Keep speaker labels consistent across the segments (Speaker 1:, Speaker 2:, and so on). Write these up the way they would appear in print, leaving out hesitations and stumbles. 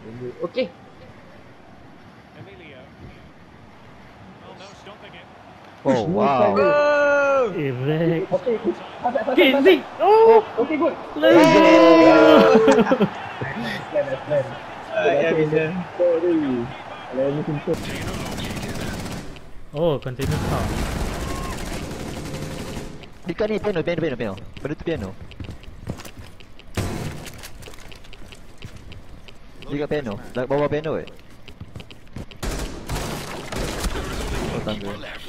Speaker 1: Okay.
Speaker 2: Oh wow.
Speaker 3: Erect.
Speaker 1: Okay.
Speaker 3: Okay, Zig. Oh,
Speaker 1: Okay, good.
Speaker 3: let's go.
Speaker 1: Nice plan.
Speaker 4: Ya bisa.
Speaker 3: Oh, container car.
Speaker 2: Dekat ni piano. Pada tu piano. Dekat piano. Bawah piano eh. Oh tangga.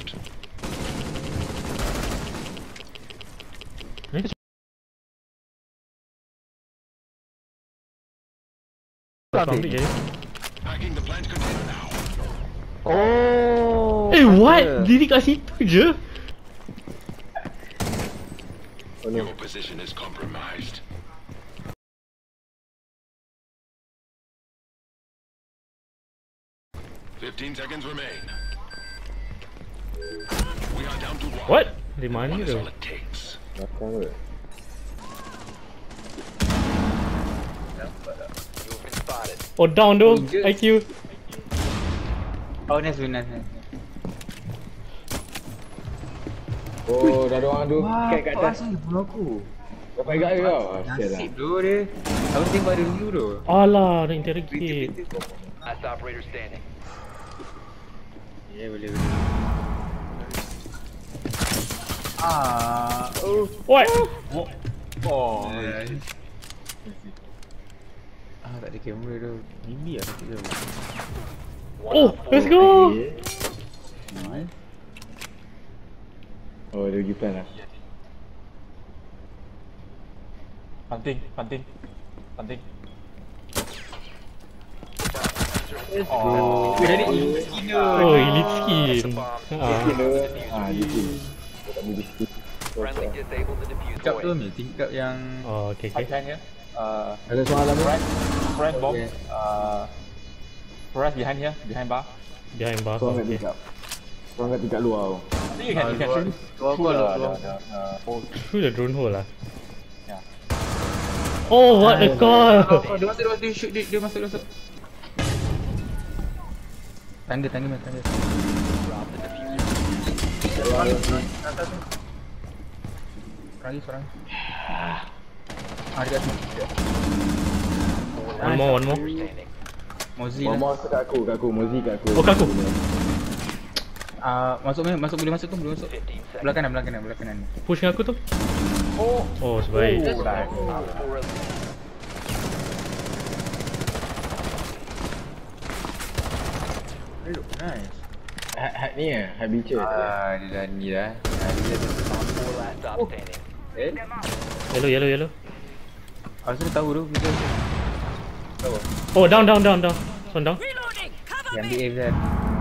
Speaker 3: Ambil je.
Speaker 2: Oh.
Speaker 3: What? Diri kat situ je?
Speaker 5: Your position is compromised. Fifteen seconds remain. We are down to one.
Speaker 3: What? Di mana
Speaker 5: One is
Speaker 3: tu?
Speaker 5: all it takes.
Speaker 3: Oh, down tu. IQ.
Speaker 4: Oh, nice.
Speaker 1: Oh, dah ada orang tu. Kat atas.
Speaker 4: Asal bunuh aku.
Speaker 1: Dapat kat kau.
Speaker 4: Nasib tu dia. Aku tembak dia dulu tu.
Speaker 3: Alah, nak interrogate.
Speaker 6: Last operator standing.
Speaker 4: Ya, boleh.
Speaker 3: What?
Speaker 4: Oh. Tak ada kamera tu. Mimpi lah tu.
Speaker 3: Oh, let's go.
Speaker 1: Oh, dia pergi plan lah.
Speaker 4: Panting.
Speaker 6: Oh,
Speaker 4: Dari elite skin tu.
Speaker 3: Oh, elite skin.
Speaker 6: friendly disabled the diffuse
Speaker 4: Tingkap tu
Speaker 6: void.
Speaker 4: ni, tingkap yang
Speaker 3: Oh, okay.
Speaker 4: pipeline dia.
Speaker 1: Ada soalan lagi?
Speaker 4: Front bomb.
Speaker 1: Okay.
Speaker 4: Press behind here, behind bar.
Speaker 3: Behind bar.
Speaker 1: Kau
Speaker 3: Okay.
Speaker 1: kat tingkat luar tu.
Speaker 4: I think you can shoot. Keluar.
Speaker 3: Through the drone hole lah.
Speaker 4: Ya.
Speaker 3: Oh, what a call.
Speaker 4: Dia masuk, shoot dia masuk. Tanda.
Speaker 6: Drop the diffuser.
Speaker 4: Seorang. Dekat sini.
Speaker 3: One more.
Speaker 6: Standing.
Speaker 4: Mozi
Speaker 1: Mama
Speaker 4: lah.
Speaker 1: kat aku, Mozi kat aku.
Speaker 3: Oh, kat aku.
Speaker 4: Boleh masuk. Belah kanan.
Speaker 3: Push dengan aku tu. Oh, sebaik.
Speaker 6: Op 4
Speaker 4: Nice.
Speaker 1: Hat ni hat bicara.
Speaker 4: Dia dah ni dah.
Speaker 6: last stop standing.
Speaker 3: Yellow.
Speaker 4: Aku sudah tahu tu kita.
Speaker 3: Oh, down. Son down.
Speaker 4: Yang ambil aim kan.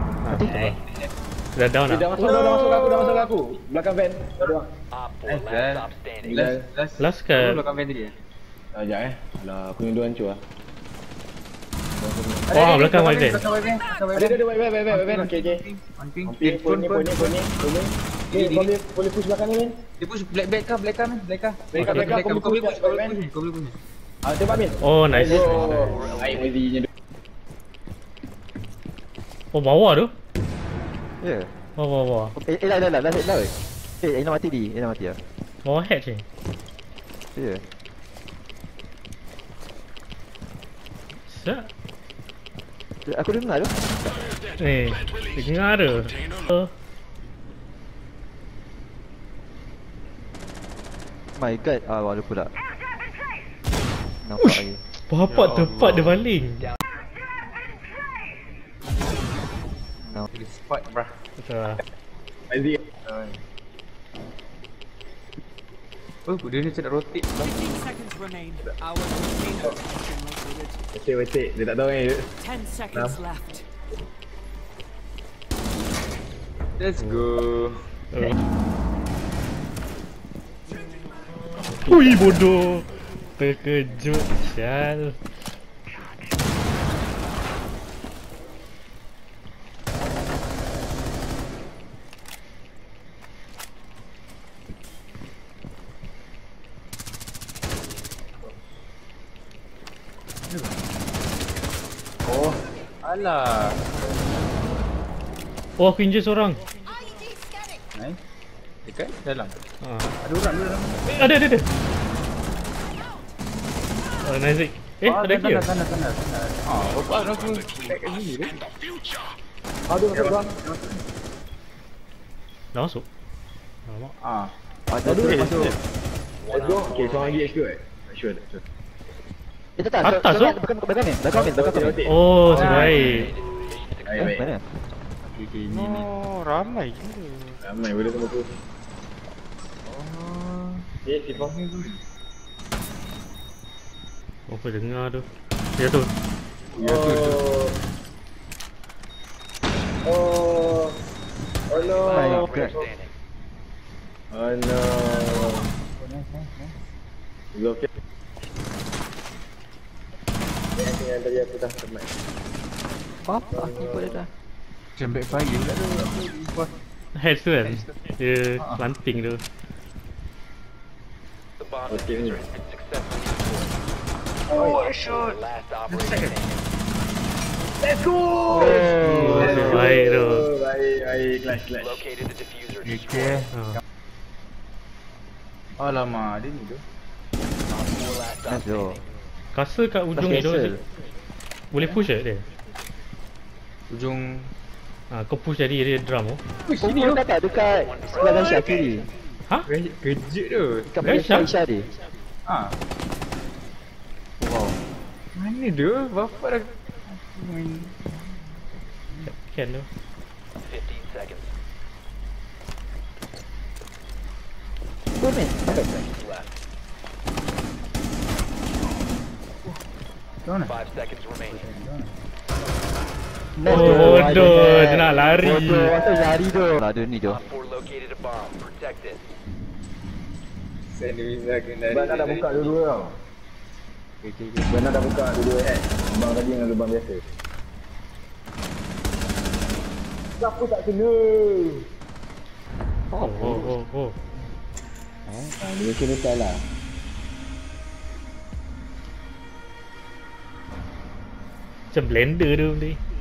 Speaker 3: Dah down
Speaker 1: Dia dah
Speaker 3: lah.
Speaker 1: masuk kat aku. Belakang van. Ada orang.
Speaker 6: Op 4 last stop standing.
Speaker 3: Last kat.
Speaker 4: Belakang van tadi.
Speaker 1: Sekejap Alah, aku ni dua hancur lah.
Speaker 3: Oh, belakang white van.
Speaker 1: Ada, van. Okay.
Speaker 4: Ping.
Speaker 1: Phone ni. Okay, boleh push belakang ni, Min.
Speaker 4: Dia push black car man. Black car. Kau boleh push.
Speaker 1: Tembak, Min.
Speaker 3: Oh, nice.
Speaker 1: Air Mozi-nya tu.
Speaker 3: Oh, bawah tu.
Speaker 2: Ya.
Speaker 3: Bawah.
Speaker 2: Lah. Ina mati lah.
Speaker 3: Bawah hatch ni.
Speaker 2: Ya.
Speaker 3: Sat.
Speaker 2: Aku dengar tu.
Speaker 3: Ni, dengar tu.
Speaker 2: My god, walau pula. Nampak lagi.
Speaker 3: Bapak tepat dia baling.
Speaker 2: No.
Speaker 4: Spot brah.
Speaker 3: Betul lah.
Speaker 1: Mozi.
Speaker 4: Oh, dia ni macam nak rotate.
Speaker 7: 15 seconds remain. Our container position located.
Speaker 1: Wetik. Dia tak tahu ni.
Speaker 7: 10 seconds left.
Speaker 4: Let's go.
Speaker 3: Ui, bodoh. Terkejut, sial.
Speaker 4: Oh. Alah.
Speaker 3: Oh, aku injure seorang.
Speaker 4: Nice. Dekat dalam.
Speaker 3: Ah.
Speaker 4: Ada orang dalam.
Speaker 3: Ada. Oh, nice. Ada lagi ke?
Speaker 4: Sana. Bapak aku kat sini dia.
Speaker 5: In the future.
Speaker 1: Ada masuk bang.
Speaker 3: Dah masuk. Alamak.
Speaker 2: Ada
Speaker 1: Aduh,
Speaker 2: tu.
Speaker 1: masuk. Let's go. Okay, seorang lagi HQ Sure.
Speaker 2: Itu tak.
Speaker 3: Atas tu?
Speaker 2: Belakang.
Speaker 3: Oh, sebaik.
Speaker 4: Baik.
Speaker 2: Mana?
Speaker 4: Okay, ni.
Speaker 8: Ramai gila.
Speaker 1: Ramai boleh tunggu tu. Si bang ni tu.
Speaker 3: Apa dengar tu? Ya tu.
Speaker 1: Oh no.
Speaker 2: My God.
Speaker 1: Oh no. You okay? Yang tadi aku dah temat.
Speaker 2: Apa? Aku dah dah.
Speaker 4: Macam backfire pula tu. Apa?
Speaker 3: Heads tu kan? Dia planting tu.
Speaker 6: The bomb
Speaker 1: Okay.
Speaker 6: diffuser has been successfully deployed.
Speaker 1: Oh,
Speaker 6: Last operator standing.
Speaker 1: let's go.
Speaker 3: Oh, sebaik tu.
Speaker 1: Baik, clash.
Speaker 6: Located the diffuser.
Speaker 4: Okay.
Speaker 3: Ah.
Speaker 4: Alamak, dia ni tu.
Speaker 6: Op 4 last stop
Speaker 2: Nice tu.
Speaker 6: standing.
Speaker 3: Rasa kat ujung ni tu boleh push tak dia?
Speaker 4: Ujung.
Speaker 3: Kau push jadi dia drum tu.
Speaker 2: Sini tu tak dekat sebelah Aisyah kiri.
Speaker 3: Ha?
Speaker 4: Kejut tu.
Speaker 2: Dekat Aisyah Aisyah dia.
Speaker 4: Ha.
Speaker 2: Wow.
Speaker 4: Mana dia? Bapak dah main.
Speaker 3: Can tu.
Speaker 6: 15 seconds
Speaker 2: Good man.
Speaker 6: left.
Speaker 4: Mana?
Speaker 6: 5 seconds remaining.
Speaker 3: Bodoh, dia nak lari.
Speaker 2: Bodoh, asal lari tu. Ada ni tu.
Speaker 6: Op 4 located a bomb. Protect it.
Speaker 1: Bang dah buka dua-dua tau. Bang dah buka dua-dua Bang tadi dengan lubang biasa. Siapa tak kena?
Speaker 3: Oh.
Speaker 1: Dia kena salah.
Speaker 3: Macam blender tu ni.